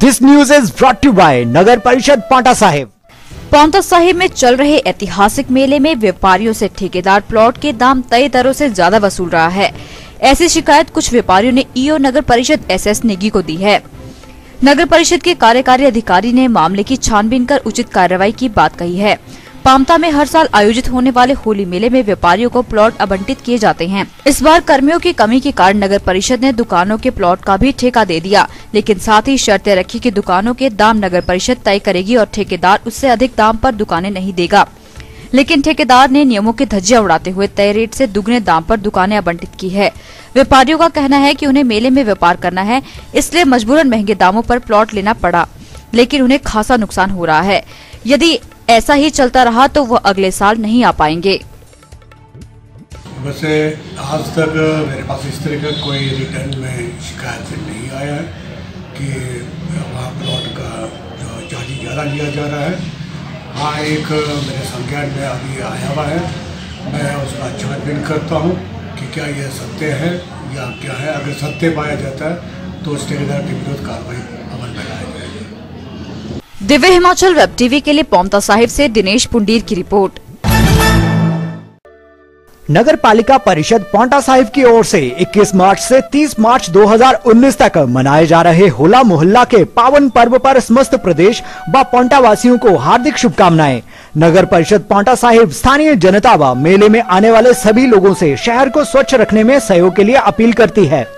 This news is brought to by नगर परिषद पांवटा साहिब। पांवटा साहिब में चल रहे ऐतिहासिक मेले में व्यापारियों से ठेकेदार प्लॉट के दाम तय दरों से ज्यादा वसूल रहा है। ऐसी शिकायत कुछ व्यापारियों ने ईओ नगर परिषद एसएस नेगी को दी है। नगर परिषद के कार्यकारी अधिकारी ने मामले की छानबीन कर उचित कार्रवाई की बात कही है। पांवटा में हर साल आयोजित होने वाले होली मेले में व्यापारियों को प्लॉट आवंटित किए जाते हैं। इस बार कर्मियों की कमी के कारण नगर परिषद ने दुकानों के प्लॉट का भी ठेका दे दिया, लेकिन साथ ही शर्तें रखी कि दुकानों के दाम नगर परिषद तय करेगी और ठेकेदार उससे अधिक दाम पर दुकानें नहीं देगा। लेकिन ठेकेदार ने नियमों की धज्जियां उड़ाते हुए तय रेट से दुगने दाम पर दुकानें आवंटित की है। व्यापारियों का कहना है कि उन्हें मेले में व्यापार करना है, इसलिए मजबूरन महंगे दामों पर प्लॉट लेना पड़ा, लेकिन उन्हें खासा नुकसान हो रहा है। यदि ऐसा ही चलता रहा तो वह अगले साल नहीं आ पाएंगे। वैसे आज तक मेरे पास इस तरह का कोई रिटर्न में शिकायत नहीं आया है कि वहाँ प्लॉट का चार्ज ज़्यादा लिया जा रहा है। हाँ, एक मेरे संज्ञान में अभी आया हुआ है, मैं उसका छानबीन करता हूँ कि क्या यह सत्य है या क्या है। अगर सत्य पाया जाता है तो उस ठेकेदार के विरुद्ध कार्रवाई अमल में लाई जाएगी। दिव्य हिमाचल वेब टीवी के लिए पांवटा साहिब से दिनेश पुंडीर की रिपोर्ट। नगर पालिका परिषद पांवटा साहिब की ओर से 21 मार्च से 30 मार्च 2019 तक मनाए जा रहे होला मोहल्ला के पावन पर्व पर समस्त प्रदेश व पांवटा वासियों को हार्दिक शुभकामनाएं। नगर परिषद पांवटा साहिब स्थानीय जनता व मेले में आने वाले सभी लोगों से शहर को स्वच्छ रखने में सहयोग के लिए अपील करती है।